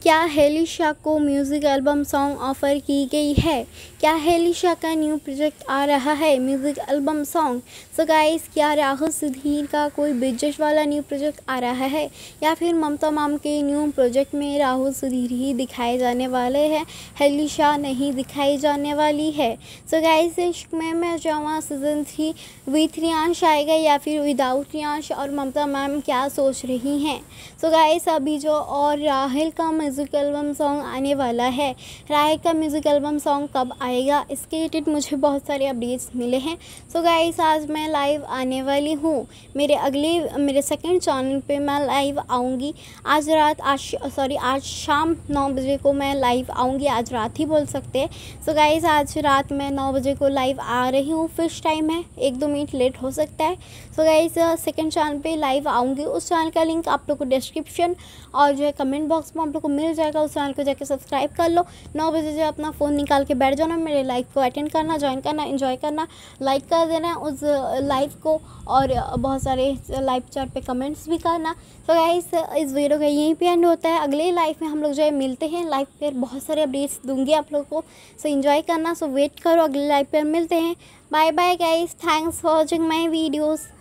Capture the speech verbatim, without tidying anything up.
क्या हेलिशा को music album song offer की गई है? क्या हेलिशा का न्यू प्रोजेक्ट आ रहा है music album song? So guys, क्या राहुल सुधीर का कोई बजट वाला न्यू प्रोजेक्ट आ रहा है या फिर ममता मैम के न्यू प्रोजेक्ट में राहुल सुधीर ही दिखाए जाने वाले हैं, हेलिशा नहीं दिखाई जाने वाली है? सो गाइस, इश्क में मैं जाऊँ सीज़न थ्री विथ रियांश आएगा या फिर विदाउट रियांश, और ममता मैम क्या सोच रही हैं? सो गाइस, अभी जो और राहुल का म्यूज़िक एल्बम सॉन्ग आने वाला है, राहुल का म्यूज़िक एल्बम सॉन्ग कब आएगा, इसके रिलेटेड मुझे बहुत सारे अपडेट्स मिले हैं। सो गाइस, आज मैं लाइव आने वाली हूँ मेरे अगले मेरे सेकंड चैनल पे। मैं लाइव आऊँगी आज रात आज सॉरी आज शाम नौ बजे को मैं लाइव आऊँगी। आज रात ही बोल सकते हैं। सो गाइस, आज रात मैं नौ बजे को लाइव आ रही हूँ। फिक्स टाइम है, एक दो मिनट लेट हो सकता है। सो गाइस, सेकंड चैनल पे लाइव आऊँगी। उस चैनल का लिंक आप लोग को डिस्क्रिप्शन और जो है कमेंट बॉक्स में आप लोग को मिल जाएगा। उस चैनल को जाकर सब्सक्राइब कर लो। नौ बजे जो अपना फ़ोन निकाल के बैठ जाना, मेरे लाइव को अटेंड करना, ज्वाइन करना, एंजॉय करना, लाइक कर देना उस लाइव को, और बहुत सारे लाइव चैट पे कमेंट्स भी करना। तो गाइस, इस वीडियो का यहीं पे एंड होता है। अगले लाइव में हम लोग जो है मिलते हैं। लाइव पर बहुत सारे अपडेट्स दूंगी आप लोग को, सो एंजॉय करना। सो वेट करो, अगले लाइव पर मिलते हैं। Bye bye guys, thanks for watching my videos.